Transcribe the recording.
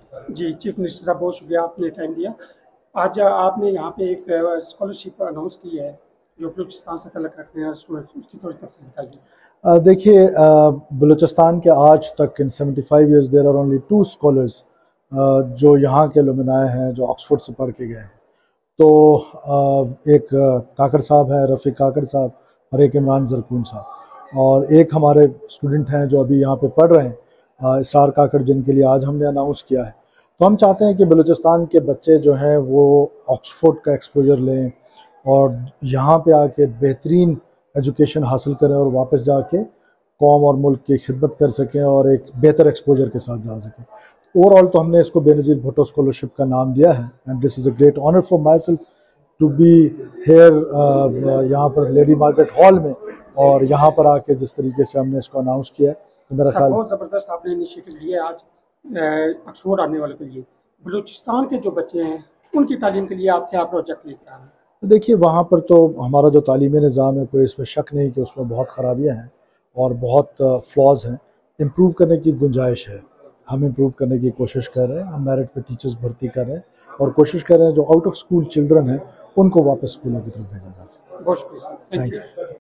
جی chief minister صاحب، بہت شکریہ، آپ نے ٹائم دیا. آج آپ نے یہاں پہ ایک اسکالرشپ اناؤنس کی ہے جو بلوچستان سے تعلق رکھنے والے اسٹوڈنٹس، اس کی تھوڑی تفصیل بتائیے. دیکھیے، بلوچستان کے آج تک ان 75 years there are only 2 scholars جو یہاں کے لمنائے ہیں جو آکسفورڈ سے پڑھ کے گئے ہیں. تو ایک کاکڑ صاحب ہے، رفیق کاکڑ صاحب، اور ایک عمران زرکون صاحب، اور ایک ہمارے اسٹوڈنٹ ہیں جو ابھی یہاں پہ پڑھ رہے ہیں، اسرار کاکڑ، جن کے لیے آج ہم نے اناؤنس کیا ہے. تو ہم چاہتے ہیں کہ بلوچستان کے بچے جو ہیں وہ آکسفورڈ کا ایکسپوجر لیں اور یہاں پہ آ کے بہترین ایجوکیشن حاصل کریں اور واپس جا کے قوم اور ملک کی خدمت کر سکیں اور ایک بہتر ایکسپوجر کے ساتھ جا سکیں. اوور آل تو ہم نے اس کو بے نظیر بھٹو اسکالرشپ کا نام دیا ہے، and this is a great honour for myself to be here یہاں پر لیڈی مارکیٹ ہال میں، اور یہاں پر آ کے جس طریقے سے ہم نے اس کو اناؤنس کیا ہے تو میرا خیال بہت زبردست آپ نے انیشیٹو لیا ہے آج آکسفورڈ آنے والے کے لیے. بلوچستان کے جو بچے ہیں ان کی تعلیم کے لیے آپ کیا پروجیکٹ لے کر آ رہے ہیں؟ دیکھیے، وہاں پر تو ہمارا جو تعلیمی نظام ہے کوئی اس میں شک نہیں کہ اس میں بہت خرابیاں ہیں اور بہت فلاز ہیں. امپروو کرنے کی گنجائش ہے، ہم امپروو کرنے کی کوشش کر رہے ہیں. ہم میرٹ پہ ٹیچرز بھرتی کر رہے ہیں اور کوشش کر رہے ہیں جو آؤٹ آف اسکول چلڈرن ہیں ان کو واپس اسکولوں کی طرف بھیجا جا سکے. بہت شکریہ سر، تھینک تھینک یو. یو.